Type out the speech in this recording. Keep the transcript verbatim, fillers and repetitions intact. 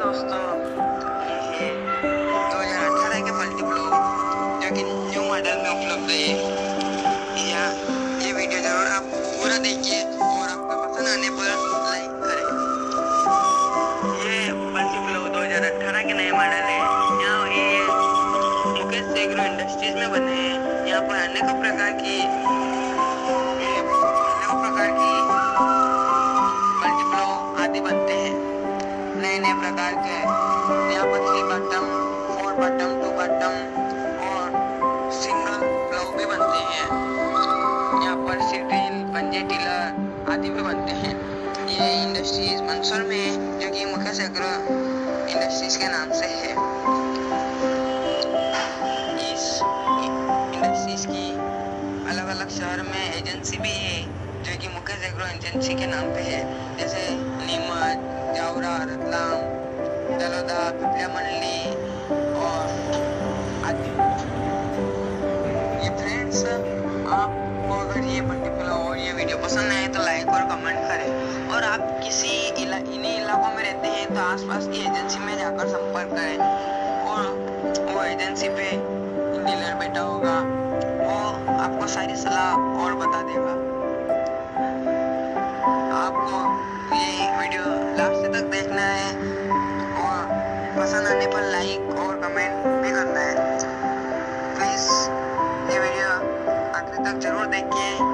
दोस्तों, ये दो हज़ार अठारह के मल्टीप्लो जो कि न्यू मॉडल में उपलब्ध है। या ये वीडियो जरूर आप पूरा देखिए और आपका पसंद आने पर लाइक करें। ये मल्टीप्लो दो हज़ार अठारह के नए मॉडल है। यहाँ ये मुकेश एग्रो इंडस्ट्रीज में बने हैं। यहाँ पर अनेकों प्रकार की अनेकों प्रकार की मल्टीप्लो आदि बनते हैं। नए नए प्रकार के यहाँ पर three button, four button, two button और सिंगल प्लव भी बनते हैं। यहाँ पर सीड्रिल, पंजे टिलर आदि भी बनते हैं। ये इंडस्ट्रीज मंदसौर में है, जो कि मुकेश एग्रो इंडस्ट्रीज के नाम से है। इस इंडस्ट्रीज की अलग अलग शहर में एजेंसी भी है, जो कि मुकेश एग्रो एजेंसी के नाम पे है, जैसे नीमच, जावरा, रतलाम, दलोदा, पिपलिया मंडली और आदि। ये फ्रेंड्स, आपको अगर ये मल्टीप्लो और ये वीडियो पसंद आए तो लाइक और कमेंट करें। और आप किसी इला, इन्हीं इलाकों में रहते हैं तो आसपास की एजेंसी में जाकर संपर्क करें। और वो एजेंसी पे डीलर बैठा होगा, वो आपको सारी सलाह और बता देगा। आपको ये वीडियो लास्ट तक देखना है और पसंद आने पर लाइक और कमेंट भी करना है। प्लीज़ ये वीडियो आखिर तक जरूर देखिए।